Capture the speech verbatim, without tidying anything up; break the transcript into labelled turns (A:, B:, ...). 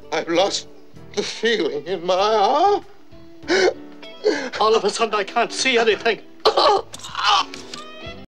A: I've lost the feeling in my arm.
B: All of a sudden, I can't see anything.